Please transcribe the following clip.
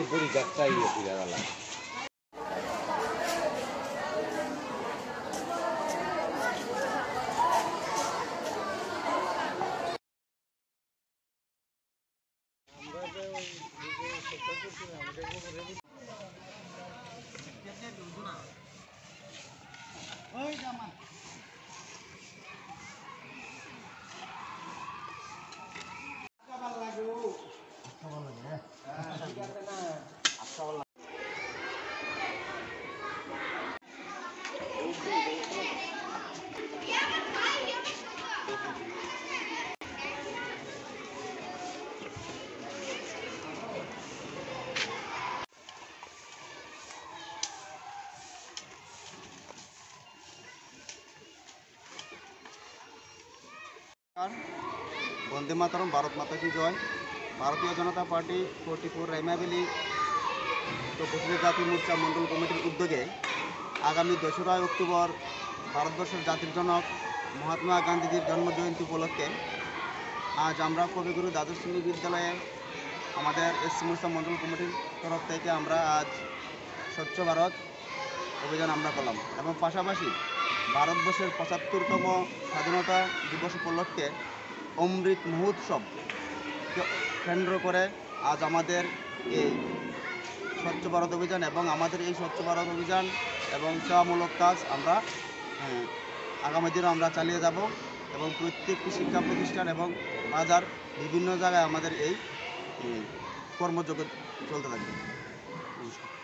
बड़ी जाता ही है पूरा वाला वंदे मातरम, भारत माता की जय। भारतीय जनता पार्टी 44 रायमाबिली तपशिली जाति मोर्चा मंडल कमिटिर उद्योगे आगामी 2रा अक्टोबर भारतवर्षेर जातिर जनक महात्मा गांधीजीर जन्मजयंती उपलक्षे आज आमरा कविगुरु द्वादश श्रेणी विद्यालये आमादेर एससी मोर्चा मंडल कमिटिर तरफ थेके आमरा आज स्वच्छ भारत अभियान आमरा करलाम एबं पाशापाशि भारतवर्षेर 75तम स्वाधीनता दिवस उपलक्षे अमृत महोत्सव केंद्र करे आज आमादेर এই स्वच्छ भारत अभियान एवं आमादेर এই स्वच्छ भारत अभियान एवं सेवामूलक काज आमरा आगामी दिने आमरा चालिये যাব এবং প্রত্যেকটি শিক্ষা প্রতিষ্ঠান এবং বাজার বিভিন্ন জায়গায় আমাদের এই কর্মযোগ্য চলতে থাকবে।